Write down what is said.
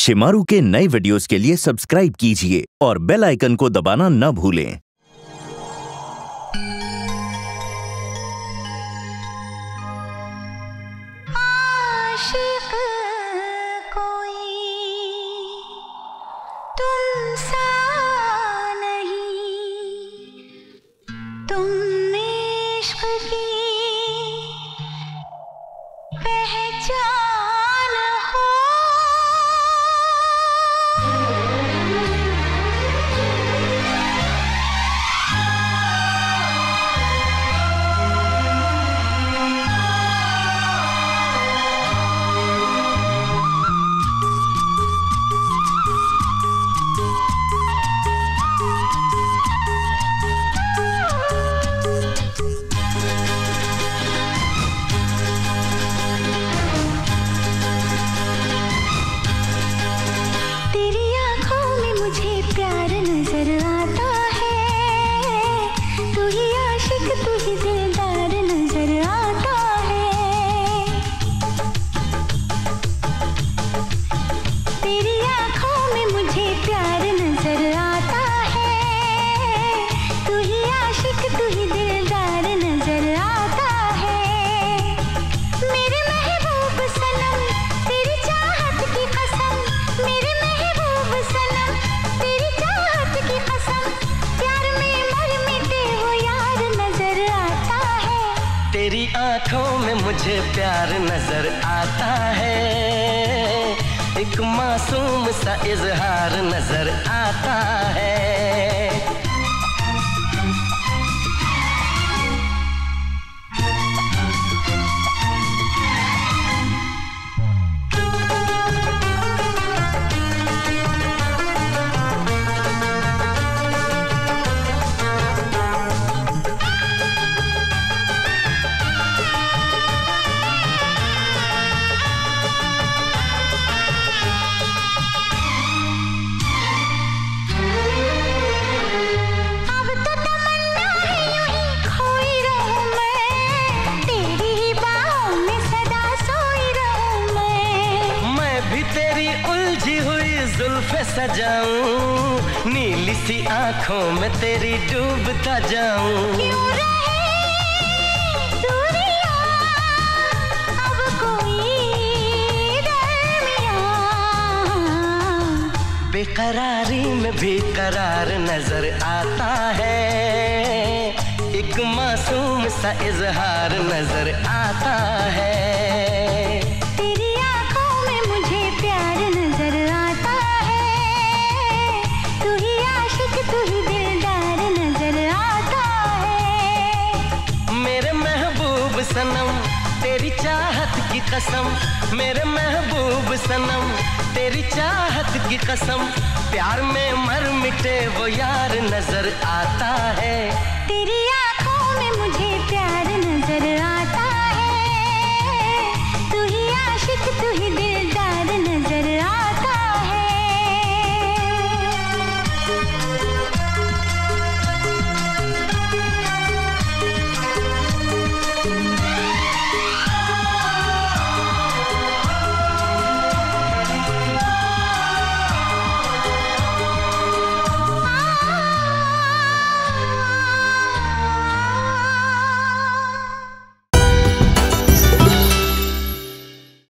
शिमारू के नए वीडियोस के लिए सब्सक्राइब कीजिए और बेल आइकन को दबाना न भूलें। आशिक कोई तुमसा नहीं, तुमने इश्क की पहचान हो। तेरी आँखों में मुझे प्यार नजर आता है, एक मासूम सा इजहार नजर आता है। तेरी उलझी हुई जुल्फे सजाऊं, नीली सी आंखों में तेरी डूबता जाऊं। क्यों रहे दूरियां अब कोई दरमियां, बेकरारी में भी करार नजर आता है, एक मासूम सा इजहार नजर आता है। तू ही दिलदार नजर आता है। मेरे महबूब सनम तेरी चाहत की कसम, मेरे महबूब सनम तेरी चाहत की कसम, प्यार में मर मिटे वो यार नजर आता है। तेरी आंखों में मुझे